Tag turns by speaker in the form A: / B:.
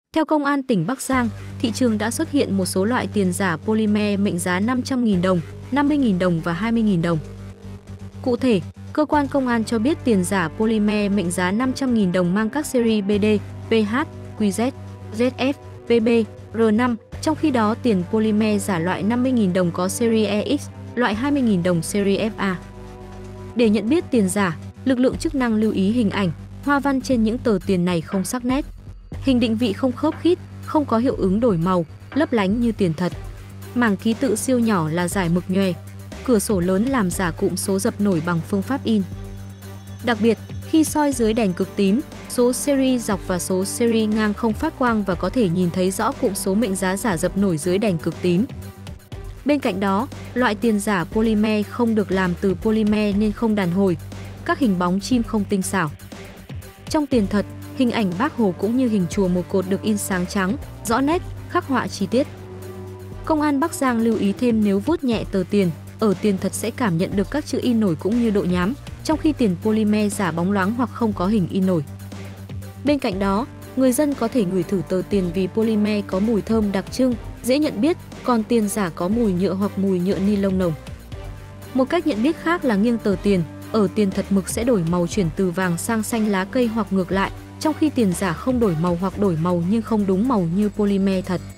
A: Theo Công an tỉnh Bắc Giang, thị trường đã xuất hiện một số loại tiền giả polymer mệnh giá 500.000 đồng, 50.000 đồng và 20.000 đồng. Cụ thể, cơ quan công an cho biết tiền giả polymer mệnh giá 500.000 đồng mang các series BD, PH, QZ, ZF, PB, R5, trong khi đó tiền polymer giả loại 50.000 đồng có series EX, loại 20.000 đồng series FA. Để nhận biết tiền giả, lực lượng chức năng lưu ý hình ảnh, hoa văn trên những tờ tiền này không sắc nét. Hình định vị không khớp khít, không có hiệu ứng đổi màu, lấp lánh như tiền thật. Mảng ký tự siêu nhỏ là giải mực nhòe. Cửa sổ lớn làm giả cụm số dập nổi bằng phương pháp in. Đặc biệt, khi soi dưới đèn cực tím, số series dọc và số series ngang không phát quang và có thể nhìn thấy rõ cụm số mệnh giá giả dập nổi dưới đèn cực tím. Bên cạnh đó, loại tiền giả polymer không được làm từ polymer nên không đàn hồi, các hình bóng chim không tinh xảo. Trong tiền thật, hình ảnh Bác Hồ cũng như hình chùa một cột được in sáng trắng, rõ nét, khắc họa chi tiết. Công an Bắc Giang lưu ý thêm nếu vuốt nhẹ tờ tiền, ở tiền thật sẽ cảm nhận được các chữ in nổi cũng như độ nhám, trong khi tiền polymer giả bóng loáng hoặc không có hình in nổi. Bên cạnh đó, người dân có thể ngửi thử tờ tiền vì polymer có mùi thơm đặc trưng, dễ nhận biết, còn tiền giả có mùi nhựa hoặc mùi nhựa ni lông nồng. Một cách nhận biết khác là nghiêng tờ tiền, ở tiền thật mực sẽ đổi màu chuyển từ vàng sang xanh lá cây hoặc ngược lại, trong khi tiền giả không đổi màu hoặc đổi màu nhưng không đúng màu như polymer thật.